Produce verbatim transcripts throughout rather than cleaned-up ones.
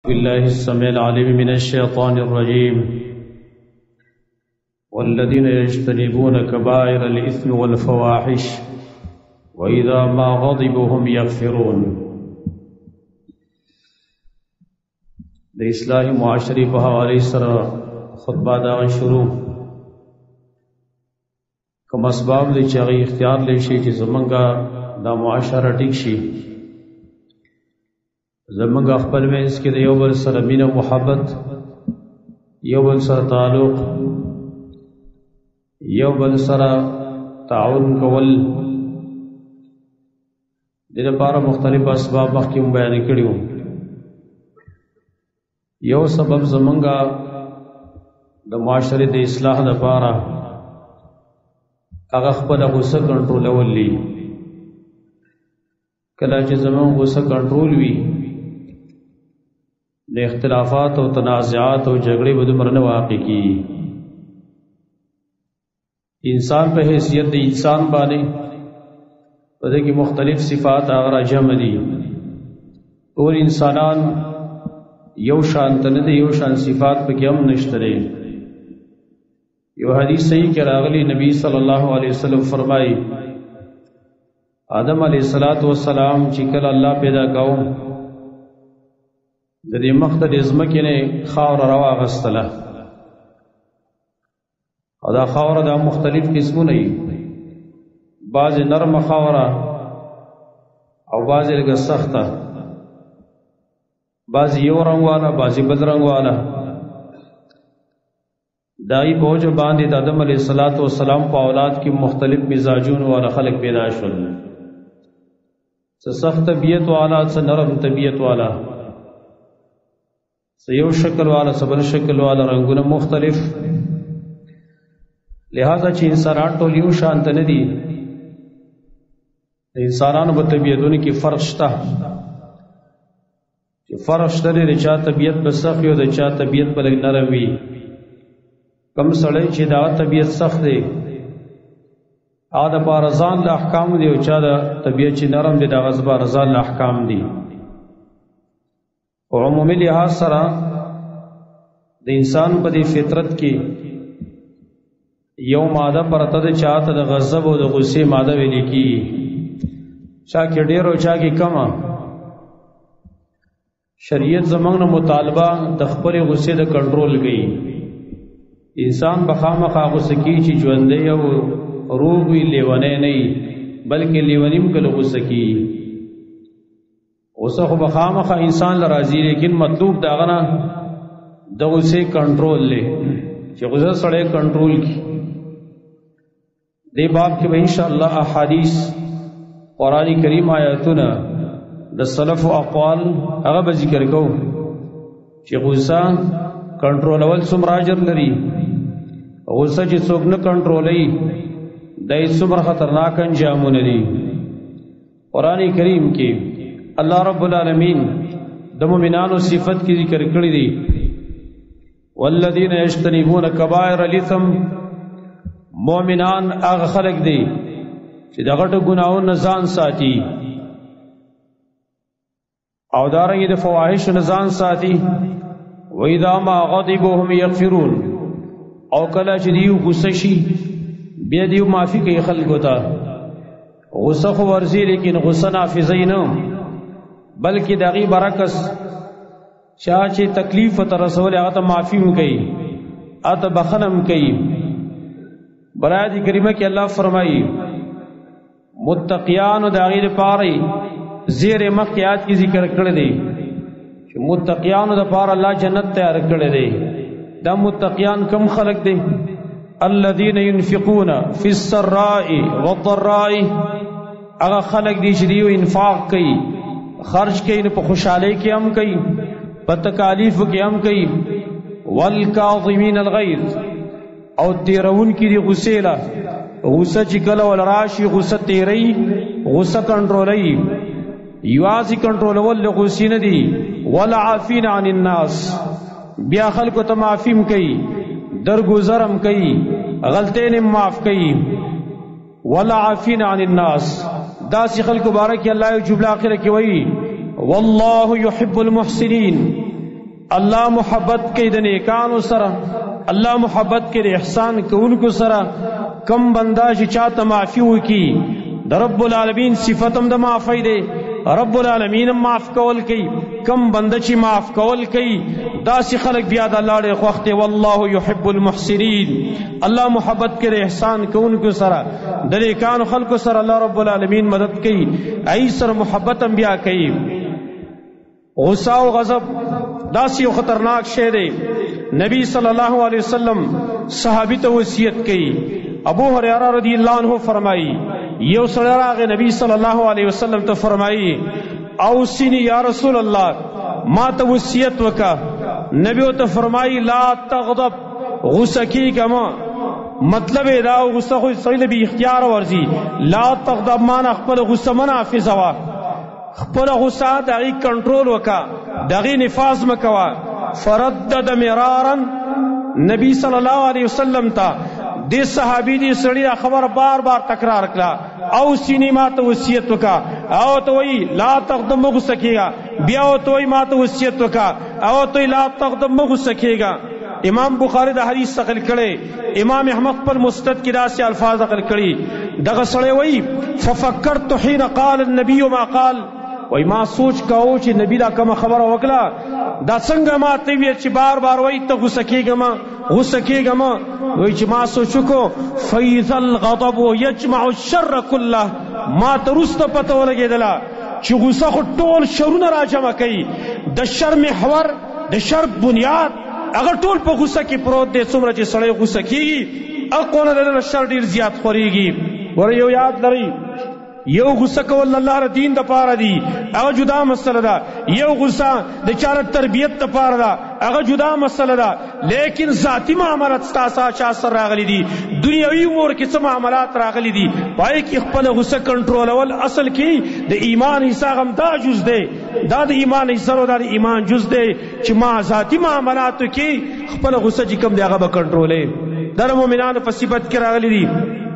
بالله السميع العليم من الشيطان الرجيم والذين يجتنبون كبائر الإثم والفواحش وإذا ما غضبوا هم يغفرون. د اصلاح معاشري په حواله سره خطبه دا شروع کوم اسباب دي چې هغه اختیار لري چې زمونږه دا معاشره ټیک شي، زمونږ خپل منځ کې د یو بل سره مینه او محبت، یو بل سره تعلق، یو بل سره تعاون کول، د لپاره مختلف اسباب مخکې مو بیان کړي وو. یو سبب زمونږه د معاشرې د اصلاح لپاره هغه خپل غوسه کنټرولول دي. کله چې زمونږ غوسه کنټرول وي، د اختلافات او تنازعات او جګړې به دومره نه واقع کیږي. انسان په حیثیت د انسان باندې په دې کې مختلف صفات هغه راجمع دي. ټول انسانان یو شان نه دي، یو شان صفات پکې هم نشته دي. یو حدیث صحیح کې راغلی، نبی صلی الله علیه وسلم فرمایي آدم علیه السلام چې کله الله پیدا کاوه د دې مخ ته د ځمکې نه خاوره راواغستله، او دا خاوره دا مختلف قسمونه دي، بعضې نرمه خاوره او بعضې لږه سخته، بعضې یو رنګ واله، بعضې بل رنګ واله. دای په وجه باندې د آدم علیه السلام په اولاد کې مختلف مزاجونو والا خلق پیدا شول، څه سخت طبیعت والا، څه نرم طبیعت والا، یو شکل والا، سبل شکل والا، رنگونه مختلف. لہذا چې انسانان ټول یو شان نه دي، د انسانانو په طبیعتونو کې فرق شته. چې فرق شته دی، د چا طبیعت به سخت وي او د چا طبیعت به لږ نرم وي. کم سړی چې دا طبیعت سخت دی هغه د پاره ځان له احکام دی، او چا د طبیعت چې نرم دی د هغه لپاره ځان له احکام دي. او عمومي لحاظ سره د انسان په دې فطرت کې یو ماده پرته ده، چاته د غضب او د غصې ماده ویل کېږي، چا کې ډېر او چا کې کمه. شریعت زموږ نه مطالبه د خپلې غصې د کنټرول کوي. انسان به خامخا غصه کېږي چې ژوندی او روغ وي، لیونی نه وي، بلکې لیوني هم کله غصه کېږي. غصه خو به خامخا انسان له راځي، لیکن مطلوب د هغه نه د غصې کنټرول دی، چې غصه سړی کنټرول کړي. دې باب کې به انشاءالله احادیث، قرآن کریم آیاتونه، د سلف او اقوال هغه به ذکر کوو چې غصه کنټرولول څومره اجر لري، غصه چې څوک نه کنټرولوي دای څومره خطرناک انجامونه دي. قرآن کریم کې الله رب العالمین د مؤمنانو صفت کی ذکر کړی دی، والذین یجتنبون کبائر الاثم. مؤمنان هغه خلق دي چې د غټو ګناهونو ځان ساتي، او دارنګه د فواحش نه ځان ساتي. وَإِذَا مَا غَضِبُوا هُمْ يَغْفِرُونَ. او کله چې دیو غصه شي بیا دیو معافي کوي خلکو ته. غصه خو ورزي، لیکن غصه نافذه نه، بلکې دغه برعکس چا چې تکلیف ته رسول هغه ته معافي هم کوي، اته بخنم کوي. برایت کریمه کې الله فرمایي متقیان د هغې لپاره زیر مخکیات کی ذکر کړی دی چې متقیان د لپاره الله جنت تیار کړی دی. دا متقیان کم خلق دی؟ الذين ينفقون في السراء والضراء. هغه خلق دی چې دیو انفاق کوي، خرج کوي، نو په خوشحالی کې هم کوي، په تکالیفو کې هم کوي. والکاظمین الغیظ. او تیرون کې دی غصې له، غصه چې کله ول راشي غصه تیری، غصه کنټرولوي. یوازې کنټرولول له غصې نه دي. والعافین عن الناس. بیا خلکو ته معافیم کوي، درگذرم کوي، غلطین معاف کوي. والعافین عن الناس. داسې خلکو باره کې الله یو جمله آخره کې وایي والله يحب المحسنين. الله محبت کوي د نیکانو سره، الله محبت کوي د احسان کوونکو سره. کم بندا چې چاته معافي وکي د رب العالمین صفت هم د معافی دی، رب العالمین هم معاف کول کوي. کم بنده چې معاف کول کوي داسې خلق بیا د الله ډېر خوښ دی. والله يحب المحسنین، الله محبت کوي د احسان کوونکو سره، د نیکانو خلکو سره الله رب العالمین مدد کوي، ای سره محبت هم بیا کوي. غصه او غضب داسې یو خطرناک شی دی. نبی صلی الله علیه وسلم صحابی ته وصیت کوي. ابو هريره رضی الله عنه فرمایي یو سړی راغی نبی صلی الله علیه وسلم ته فرمایي اوصني یا رسول الله ما ته وصیت وکا. نبی ته فرمایي لا تغضب، غصه کیږه ما. مطلب دا غصه خو سړی به اختیار ورزي. لا تغضب معنا خپل غصه منافذ وا، خپل غصه دغه کنټرول وکا، دغه نفاذ مکوا. فردد مرارا، نبی صلی الله علیه وسلم ته دې صحابي دې سړی خبر بار بار تکرار کړه. او سینې ما ته وصیت وکا، او ته وی لا تغضب غصه کیږه، بیا او ته وی ما ته وصیت وکا، او ته لا تغضب غصه کیږه. امام بخاری د حدیث نقل کړي، امام احمد پر مستد کې داسې الفاظ نقل کړي. دغه سړی وی ففکرت حين قال النبي ما قال، وای ما سوچ کاو چې نبی دا کوم خبره وکړه دا څنګه ما ته وی چې بار بار وای ته غصه کیږم غصه کیږم. وای چې ما سوچ کو فیض الغضب یجمع الشر كله، ما ته رسته پته ولګیدله چې غصه خو ټول شرونه را جمع کوي. د شر محور، د شر بنیاد هغه ټول په غصه کې پروت دی. څومره چې سړی غصه کیږي اقونه د شر ډیر زیات خوريږي. ور یو یاد لري یو غصه کول الله ر دین د پاره دی، هغه جدا مسله ده. یو غصه د چاره تربیت د پاره ده، هغه جدا مسله ده. لیکن ذاتی معاملات تاسو چا سره راغلي دي، دنیوي امور کې څه معاملات راغلي دي، پای کې خپل غصه کنټرولول اصل کې د ایمان حصہ هم دا جز دی. دا د ایمان حصہ او د ایمان جز دی چې ما ذاتی معاملاتو کې خپل غصه چې کوم دی هغه به کنټرولې. د مؤمنانو په صفت کې راغلي دي.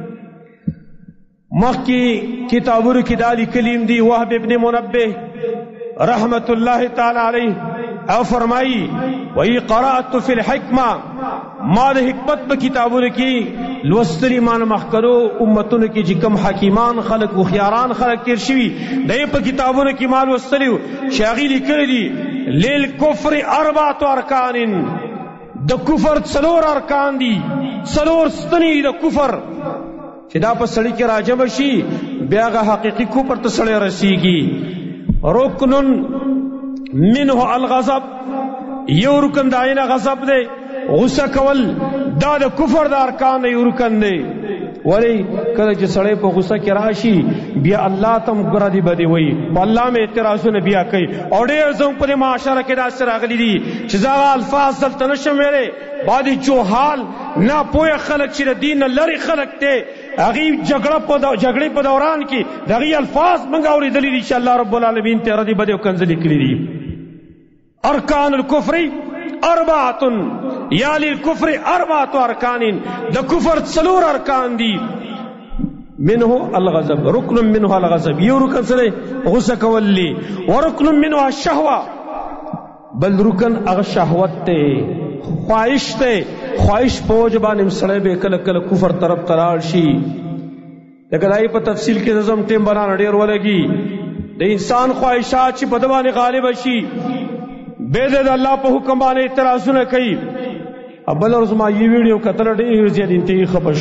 مخی کتابونو کی دالی کلیم دی وحب ابن منبه رحمت اللہ تعالی علیہ او فرمائی وی قرأت فی الحکمہ، ما دا حکمت با کتابونو کی لوستری مان مخکرو امتونو کی جکم حکیمان خلق و خیاران خلق تیر شوی دا پا کتابونو کی مال وستریو شاغیلی کردی لیل کفر اربعت ارکان، دا کفر سلور ارکان دی، سلور ستنی دا کفر چې دا په سړی کې راجم شي بیا هغه حقیقي کفر ته سړی رسیږي. رکنن منه الغضب، یو رکن د عین غضب دی، غصه کول دا د کفر د ارکان یو رکن دی. ولی کله چې سړی په غصه کې راشي بیا الله تم ګره دی بدی وای په الله مې اعتراضونه بیا کوي. او ډېر زم په معاشره کې داسې راغلي دي چې زغه الفاظ دلته نشم ویلې. بعضې جوهال ناپوهه خلک چې د دین نه لرې خلک دی هغې جګړه په جګړې په دوران کې د هغې الفاظ موږ اورېدلي دي چې الله رب العالمین ته ردې بدې او کنځلې کړي دي. ارکان الکفر اربعۃ، یا للکفر اربعۃ ارکان، د کفر څلور ارکان دي. منه الغضب، رکن منه الغضب، یو رکن سره غصه کول لی. ورکن منه الشهوه، بل رکن هغه شهوت ته، خواهش ته. خواهش په وجه باندې سړی به کله کله کفر طرف ته لاړ شي. لکه دای په تفصیل کې نظم ټیم بنان ډیر ولګي. د انسان خواهشات چې په دوانه غالب شي به د الله په حکم باندې اعتراضونه کوي. ابل ورځ ما یو ویډیو کتل ډیر زیات انتهایی خبر.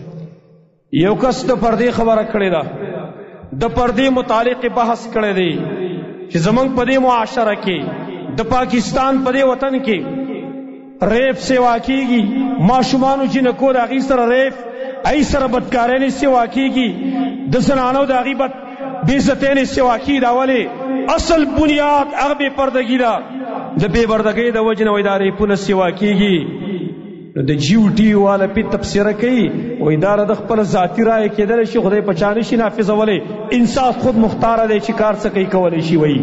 یو کس د پردې خبره کړې ده، د پردې متعلق بحث کړی دی چې زمونږ په دې معاشره کې د پاکستان په دې وطن کې ریپ سیوا کیږي، ماشومانو جنکو د هغې سره ریپ، ای سره بدکارانې سیوا کیږي، د زنانو د هغې بد بېعزتۍ سیوا کیږي. دا ولې اصل بنیاد هغه بې پردګي ده. د بې پردګۍ د وجې نه وایي دا ریپونه سیوا کیږي. نو د جیو ټي وي والا پې تبصره کوي وایي دا د خپله ذاتي رایه کېدلی شي خدای په چا نشي نافظولی. انصاف خود مختاره دی چې کار څه کوي کولی شي. وایي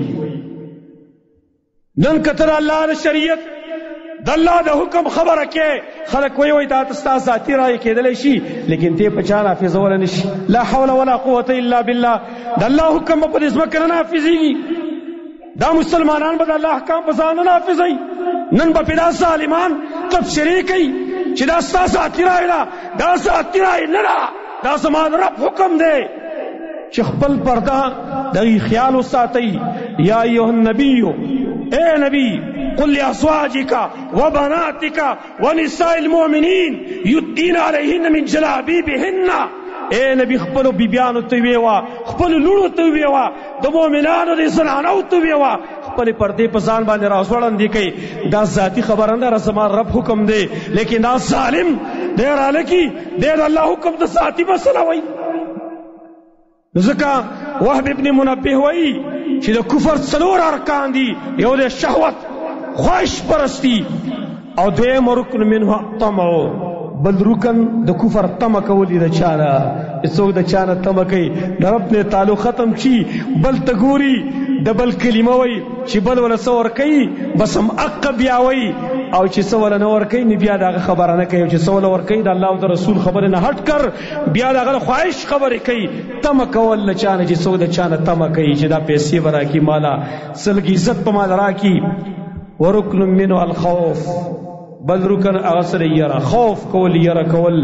نن کتر الله د شریعت د الله د حکم خبره کې خلک وایي وایي دا ستا ذاتي رایه کېدلی شي لیکن ته په چا نافظولی نشي. لا حول ولا قوة الا بالله. د الله حکم په دې ځمکه نه نافظېږي. دا مسلمانان به د الله احکام په ځان نه نافظوي. نن به پې دا ظالمان تبصرې کوي چې دا ستا ساتي رایې ده، دا ساتي رایې نه ده، دا زما د رب حکم دی. چې خپل پرده دغې خیال وساتئ. یا ایها النبی، اے نبی، قل لأزواجك وبناتك ونساء المؤمنين يدين عليهن من جلابيبهن. اے نبی خپلو بیبیانو ته ویوا، خپلو لوڼو ته ویوا، د مؤمنانو د زنانو ته ویوا، خپلې پردې په ځان باندې راځوړندې کوي. دا ذاتي خبره نه ده، زما رب حکم دی. لیکن دا ظالم دی رالکي دی د الله حکم د ذاتي مسله وایي. ځکه وهب ابن منبه وایي چې د کفر څلور ارکان دي. یو د شهوت، خواهش پرستی، او دویم رکن منه طمع، بل رکن د کفر طمع کولی د چانه. څوک د چانه طمع کوي د رب نه تعلق ختم شي، بل ته ګوري د بل کلمه وایي چې بل ولا څه ورکوي بس هم حق بیا وایي، او چې څه ولا نه ورکوي نو بیا د هغه خبره نه کوي. او چې څه ولا ورکوي د الله او د رسول خبرې نه هټ کر بیا د هغه خواهش خبرې کوي. طمع کول له چانه چې څوک د چانه طمع کوي چې دا پیسې به راکړي ماله، څه لږ عزت په مال راکړي. ورکن منه الخوف، بل رکن هغه سره یره، خوف کول، یره کول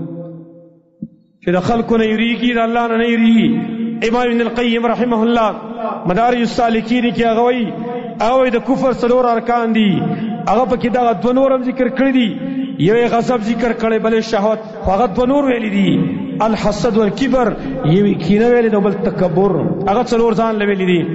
چې د خلکو نه یریږي، د الله نه نه یریږي. امام ابن القیم رحمه الله مدارج السالکین کې هغه وایي هغه د کفر څلور ارکان دي. هغه پکې دغه دوه نور هم ذکر کړي دي. یو یې غضب ذکر کړی، بل شهوت، خو هغه دوه نور ویلي دي، الحسد والکبر. یو کینه ویلي ده، بل تکبر. هغه څلور ځان له ویلي دي.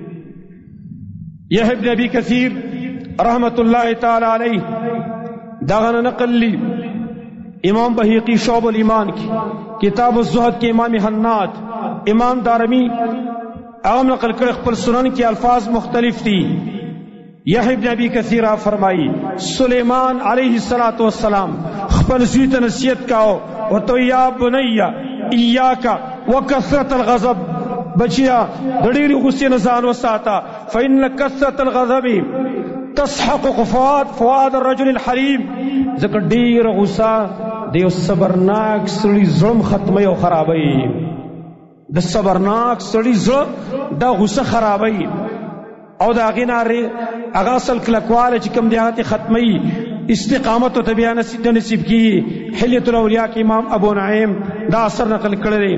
یحیی ابن ابي کثیر رحمت الله تعالی علیه دغه نقل لی امام بهقی شعب الایمان کی، کتاب الزہد کے امام حناد، امام دارمی اغم نقل کر خپل سنن کی الفاظ مختلف تھی. یحیی ابن ابی کثیر فرمائی سلیمان علیہ الصلوۃ والسلام خپل زوی ته نصیحت کاو ورته یا بنی ایاک وکثرت الغضب، بچیا د ډېرې غصې نه ځان وساته، فإن کثرت الغضب تسحق فؤاد فؤاد الرجل الحلیم. ځکه ډېره غصه د یو صبرناک سړي زړه ختموي او خرابوي. د صبرناک سړي زړه دا غصه خرابوي او د هغې نه هغه اصل کلکواله چې کوم دی هغه ترې ختموي، استقامت ورته بیا نه نصیب کېږي. حلیة الاولیاء کې امام ابو نعیم دا اثر نقل کړی دی.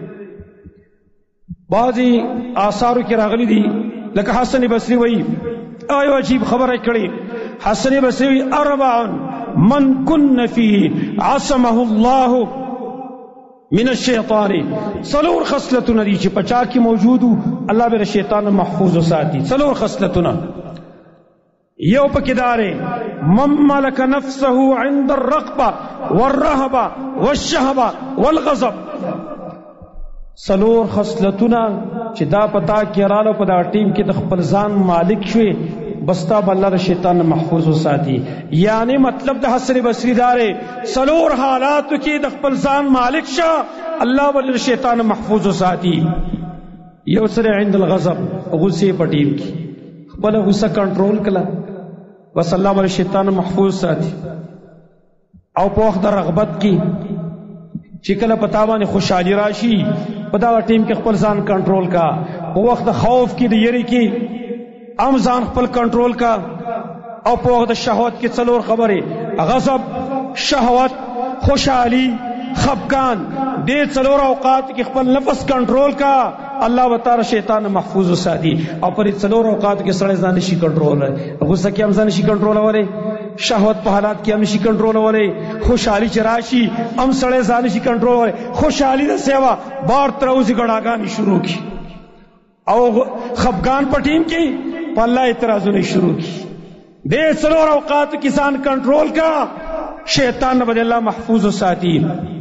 بعضې آثارو کې راغلي دي لکه حسن بصري وایي ایو عجیب خبر کړي. حسن بصری اربع من کن فيه عصمه الله من الشیطان. څلور خصلتونه دي چې پچا کې موجودو الله به شیطان محفوظ وساتي. څلور خصلتونه، یو پکې داره من ملک نفسه عند الرغبه والرهبه والشهوه والغضب. څلور خصلتونه چې دا پتا کې رااله په دا ټیم کې د خپل ځان مالک شوي بس تا به الله د شیطان محفوظ وساتي. یعنی مطلب د حسن بصری داره څلور حالاتو کې د خپل ځان مالک شه، الله به د شیطان محفوظ وساتي. یو سره عند الغضب، غصې په ټیم کې خپله غصه کنټرول کړه بس الله به شیطان محفوظ ساتي. او په وخت د رغبت کې چې کله په تا باندې خوشحالي راشي په دغه ټیم کې خپل ځان کنټرول کا. په وخت د خوف کې د یری کې ام ځان خپل کنټرول کا. او په وخت د شهوت کې څلور خبرې، غضب، شهوت، خوشحالي، خفګان، دې څلور اوقات کې خپل نفس کنټرول کا، الله وتعالی شیطان محفوظ وساتي. او پر څلور اوقات کې سړی ځان نشي کنټرولولی. غصه کې هم ځان نشي کنټرولولی، شهوت په حالات کې هم نشي کنټرولولی، خوشحالي چې راشي هم سړی ځان نشي کنټرولولی. خوشحالي د سیوا بار تروزي ګړاګانې شروع کی، او خفګان په ټیم کې په الله اعتراضونه شروع کی. دې څلور اوقات کې ځان کنټرول کا، شیطان به الله محفوظ وساتي.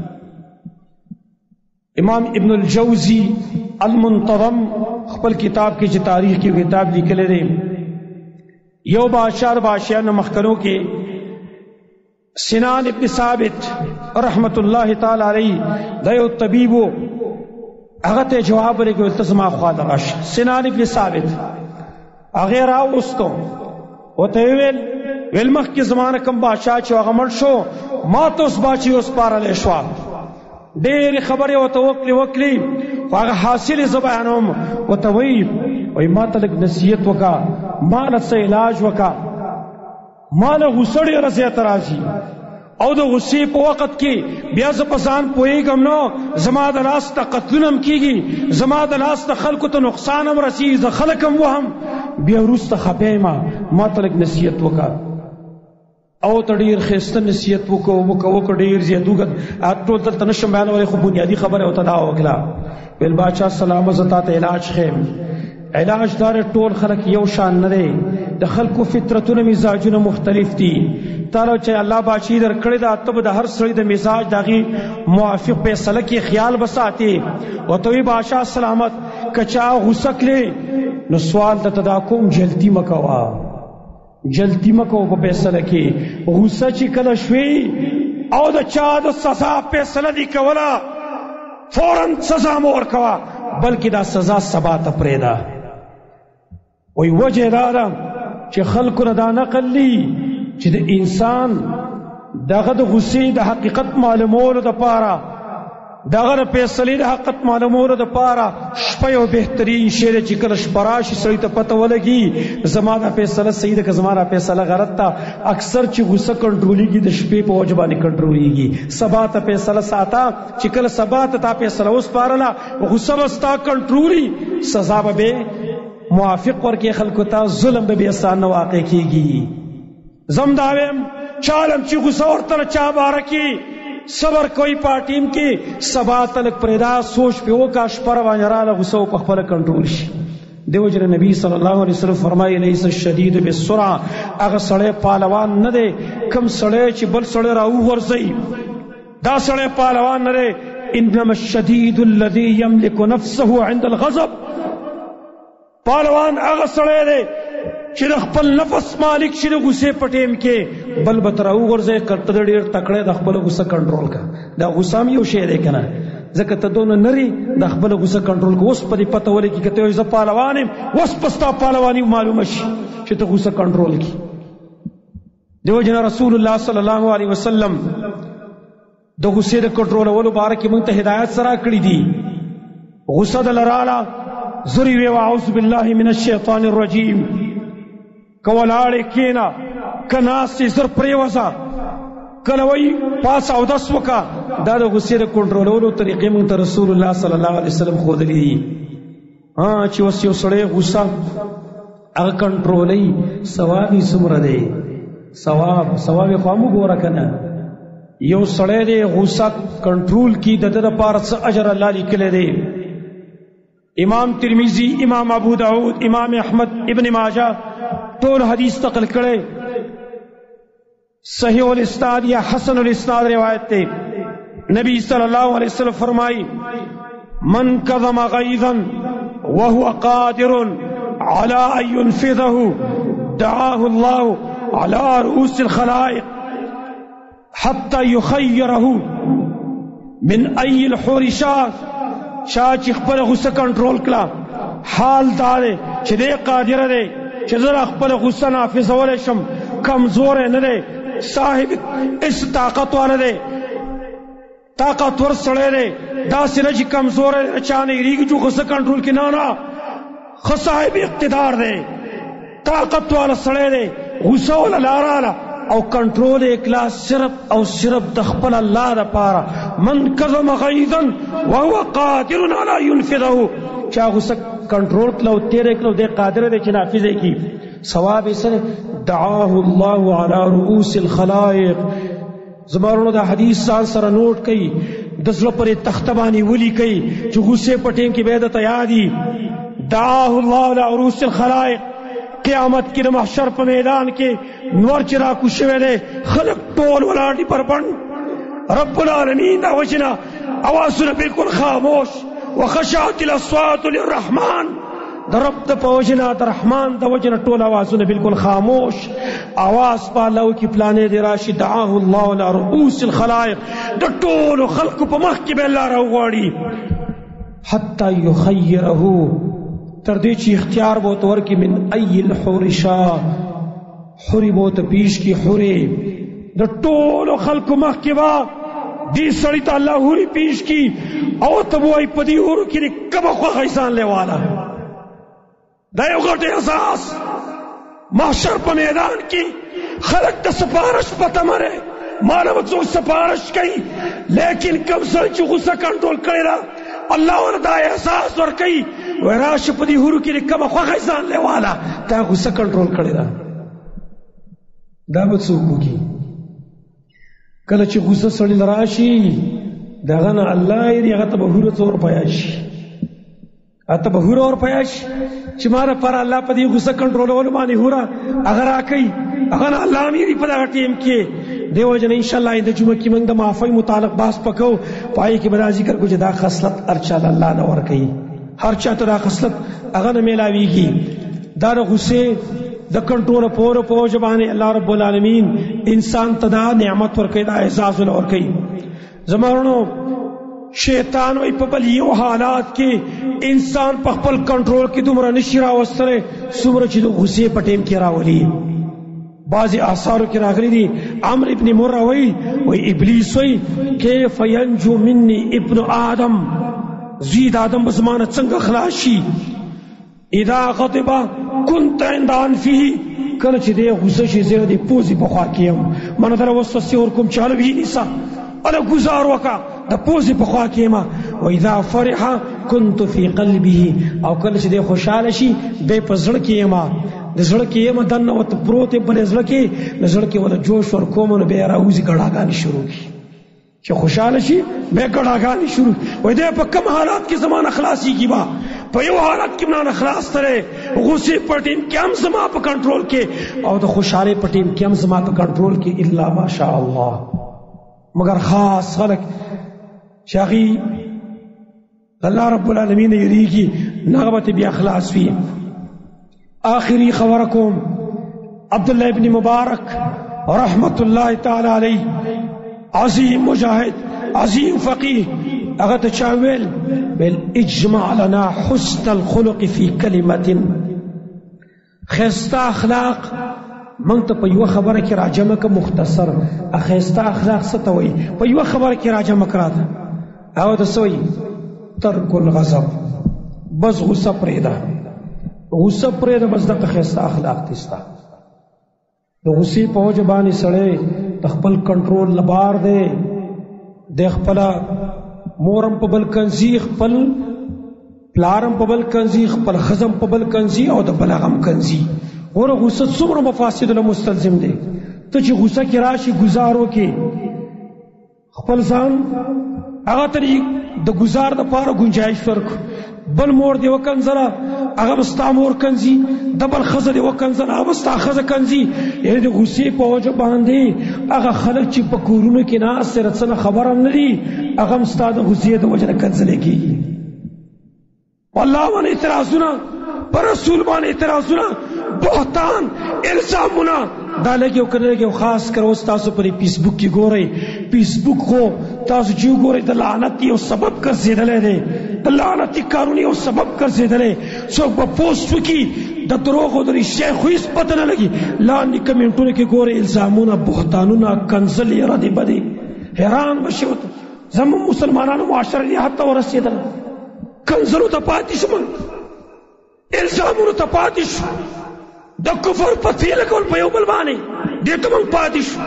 امام ابن الجوزی المنتظم خپل کتاب کې چې تاریخ کې کتاب لیکلی دی، یو بادشاہ د بادشاہانو مخکنو کې سنان ابن ثابت رحمت الله تعالی علیه دا یو طبیب و، هغه ته جواب ورکړ ته زما خواته راشه. سنان ابن ثابت هغه راوستو وته ویل ویل مخکې زمانه کوم بادشاہ چې هغه مړ شو ما ته اوس باچي اوس پارلی شوه، ډېرې خبرې ورته وکړې وکړې خو هغه حاصل یې زه بیانوم. ورته وایي وای ما ته لږ نصیحت وکا، ما له څه علاج وکا. ما له غوسه ډېره زیاته راځي او د غصې په وخت کې بیا زه په ځان پوهېږم نو زما د لاس ته قتلونه هم کېږي، زما د لاس ته خلکو ته نقصان هم رسېږي، زه خلک هم وهم، بیا وروسته خفه یم. ما ته لږ نصیحت وکړه. او ته ډېر ښایسته نصیحت وکړو وکړه وکړه ډېر زیات وکړه. ټول دلته نه شم بیانولی، خو بنیادي خبره ورته دا وکړه. ویل باچا سلامه زه تا ته علاج ښیم. علاج دار ټول خلک یو شان نه دی، د خلکو فطرتونه مزاجونه مختلف دي. تعالی چې الله بادشاہي درکړې ده ته به د هر سړي د مزاج د هغې موافق فیصله کې خیال به ساتې. ورته وایي بادشاه سلامت که چا غوسه کړې نو سوال درته دا کوم جلدي مه کوه، جلدي مه کوه په فیصله کې. غوسه چې کله شوې او د چا د سزا فیصله دې کوله فوراً سزا مه ورکوه، بلکې دا سزا سبا ته پرېږده. وی وجه دا ده چې خلکو نه دا نقل لی چې د انسان دغه د غصې د حقیقت معلومولو دپاره، دغه د فیصلې د حقیقت معلومولو دپاره شپه یو بهترین شی دی چې کله شپه راشي سړي ته پته ولګي زما دا فیصله صحیح ده که زما دا فیصله غلط ده. اکثر چې غصه کنټرولېږي د شپې په وجه باندې کنټرولېږي. سبا ته فیصله ساته چې کله سبا ته تا فیصله وسپارله غصه به ستا کنټرولي، سزا به بې موافق ورکې خلکو ته، ظلم به بې سان نه واقع کېږي. زم دا ویم چالم چې غصه ورته چا باره کې صبر کوي پاټیم کې سبا ته لږ پرېږده، سوچ پې وکړه، شپه راباندې راله غصه په خپله کنټرول شي. دیو جن نبی صلی الله علیه وسلم فرمایي لیس الشدید بالسرعه، هغه سړی پهلوان نه دی کم سړی چې بل سړی راوغورځوي، دا سړی پهلوان نه دی. انما الشدید الذي يملك نفسه عند الغضب، پهلوان هغه سړی دی چې د خپل نفس مالک شي د غصې په ټیم کې، بل به ته راوغورځوې که ته ډېر تکړه د خپله غصه کنټرول کړه. دا غصه هم یو شی دی که نه، ځکه ته دونه نري د خپله غصه کنټرول کړه. اوس په دې پته ولګي که ته وایې زه پهلوان یم، اوس په ستا پهلواني معلومه شي چې ته غصه کنټرول کړي. دیو جنا رسول الله صلی الله علیه وسلم د غصې د کنټرولولو باره کې موږ ته هدایت سره کړي دي. غصه دله راله زری وی اعوذ بالله من الشیطان الرجیم، که ولاړې کېنه که ناستې زر پرېوځه، کله وایي پاس اودس وکړه. دا د غصې د کنټرولولو طریقې موږ ته رسول الله صلی الله علیه وسلم ښودلي دي. چې اوس یو سړی غصه هغه کنټرولوي، ثواب یې څومره دی؟ ثواب ثواب یې خو هم وګوره که نه. یو سړی دی غصه کنټرول کي د ده دپاره څه اجر الله لیکلی دی. امام ترمذی، امام ابو داود، امام احمد، ابن ماجه ټول حدیث نقل کړي. صحیح الاسناد یا حسن الاسناد روایت تے نبی صلی اللہ علیہ وسلم فرمائی من کظم غیظا وهو قادر على ان ينفذه دعاه الله على رؤوس الخلائق حتى يخيره من اي الحور شاء. شاہ چې خپل غصه کنټرول کړه، حال دا دی چې دی قادر دی چې زه خپل غصه نافذولی شم، کمزور نه دی، صاحب اس طاقت والا دی، طاقتور سړی دی، داسې نه چې کمزور دی چا نه هېرېږي چې غصه کنټرول کړي. نه نه، ښه صاحب اقتدار دی، طاقت والا سړی دی، غصه وله لاراله او کنټرول اخلاص صرف او صرف د خپل الله دپاره. من کظم غیظا وهو قادر علی ينفذه، چا غصه کنټرول کړه او تېره کړه او دی قادر دی چې نافظ یې کړي، ثواب یې څه؟ دعاه الله علی رؤوس الخلائق. زما وروڼو دا حدیث ځان سره نوټ کوي، د زړه پرې تخته باندې ولیکئ چې غصې په ټیم کې به درته یاد وي. دعاه الله علی رؤوس الخلائق، قیامت کې د محشر په میدان کې نور چې راکوز شوی دی، خلک ټول ولاړ دي بربنډ، رب العالمین دا وجنه اوازونه بالکل خاموش، وخشعت الاصوات للرحمن، د رب د په وجنه د رحمان د وجنه ټول اوازونه بالکل خاموش. اواز په الله کې پلانې دی راشي دعاه الله علی رؤوس الخلائق، د ټولو خلقو په مخ کې به الله راوغواړي حتی یخیره، تر دې چې اختیار به ورته ورکړي من ای الحور شاء، حورې به ورته پیش کړي، حورې د ټولو خلقو مخ کې به دې سړي ته الله حورې پیش کړي او ورته به وایي په دې حورو کې دې کومه خوښه ځان لیواله، دا یو غټ احساس محشر په میدان کې خلق د سفارش په تمره مانو څوک سفارش کوي لیکن کم سره چې غصه کنټرول کړی را الله وردا احساس ور کوي وراش په دې هورو کې کوم خوغه ځان لیواله دا غصه کنټرول کړی را دا به څوک وکي کله چې غصه سړی راشي دغه نه الله یې هغه ته به هورو څور پیاش اته به هورو ور پیاش چې ماره پر الله په دې غصه کنټرول باندې هورا اگر راکې هغه الله امیر په دغه ټیم کې دیو جن ان شاء الله د جمعه کې موږ د معافی متعلق باس پکو پای کې بنا ذکر کو جدا خصلت ارچا الله نه ور کوي هر چا ته خصلت هغه نه ملاويږي دا غصه د کنټرول پور په ځبانه الله رب العالمین انسان تدا نعمت ور کوي دا اعزاز ور کوي زمونو شیطان وي په بل یو حالات کې انسان په خپل کنټرول کې دومره نشي راوستره څومره چې د غصه په ټیم کې راولي بعضی آثارو کی راغلی دی عمرو ابن مرہ وی وی ابلیس وی کیف ینجو منی ابن آدم زید آدم بزمانہ څنګه خلاصی اذا غضب كنت عند انفه کله چې دی غصه شي زه دی پوزي بخوا کیم من در وسوسه ور کوم چالو وی نسا انا گزار وکا د پوزي بخوا کیما و اذا فرح كنت في قلبه او کله چې دی خوشاله شي به پزړ کیما د زړه کې یم دنه وت پروت په زړه کې د زړه کې ول جوش ور کوم نو به راوځي غړاګانی شروع کی چې خوشاله شي به غړاګانی شروع وای دې په کم حالات کې زمانہ خلاصي کی با په یو حالت کې نه خلاص ترې غصه پټیم کې هم زما په کنټرول کې او د خوشاله پټیم کې هم زما په کنټرول کې الا ماشاء الله مگر خاص خلق شاغي الله رب العالمین یریږي نغبت بیا خلاص وی آخری خبرکم عبداللہ ابن مبارک رحمت اللہ تعالی علیہ عظیم مجاہد عظیم فقیہ اغت چاویل بالاجمع لنا حسن الخلق فی کلمت خیستا اخلاق منگتا پا یو خبر کی راجمہ کا مختصر خیستا اخلاق ستوئی پا یو خبر کی راجمہ کرا دا او دسوئی ترک الغضب بس غصہ پریدا غصه پرې د بس د خسته اخلاق تستا د غصې په وجه باندې سړی د خپل کنټرول لبار دی د خپل مورم په بل کنزي خپل پلارم په بل کنزي خپل خزم په بل کنزي او د بلغم کنزي ور غصه څومره مفاسد له مستلزم دی ته چې غصه کې راشي گزارو کې خپل ځان هغه ترې د گزار د پاره گنجائش ورک بل مور دی وکنزره هغه مستا مور کنزي دبل خزه دی وکنزره هغه مستا خزه کنزي یعنی د غصې په وجه باندې هغه خلک چې په کورونو کې نه سره څه خبر هم نه دي هغه مستا د غصې د وجه کنزل کېږي والله باندې اعتراضونه پر رسول باندې اعتراضونه بهتان الزامونه دا لګیو کړهګو خاص کر اوس تاسو پر فیسبوک کې ګورئ فیسبوک خو تاسو چې ګورئ د لعنت یو سبب ګرځیدلې دی د لعنت کارونه یو سبب ګرځیدلې څوک په پوسټ وکي د دروغ او د رښتیا خو هیڅ پته نه لګي لاندې کمنټونه کې ګورئ الزامونه بهتانونه کنزل یې را دي بدی حیران بشو زموږ مسلمانانو معاشره یې حتی ورسېدل کنزلو ته پاتې شو الزامونو ته پاتې شو د کفر پتی لګول په یو بل باندې دې ته موږ پاتې شو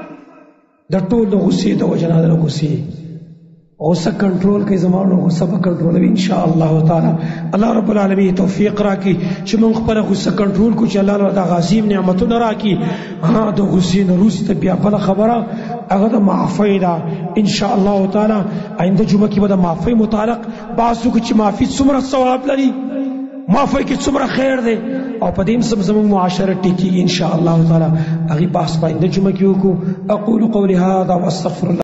د ټول غصې د وجنه د غصې غصه کنټرول کوي زمانو غصه به کنټرول وي ان شاء الله تعالی الله رب العالمین توفیق راکړي چې موږ خپل غصه کنټرول کو چې الله تعالی غازیم نعمتونه راکړي ها د غصې نه روسته بیا بل خبره هغه د معافی دا ان شاء الله تعالی آینده جمعه کې به د معافی متعلق باسو چې معافی څومره ثواب لري معافی کې څومره خیر دی او په دې سم زموږ معاشره ټیکی ان شاء الله تعالی هغه بحث باندې جمعه کې وکړو اقول قولي هذا واستغفر الله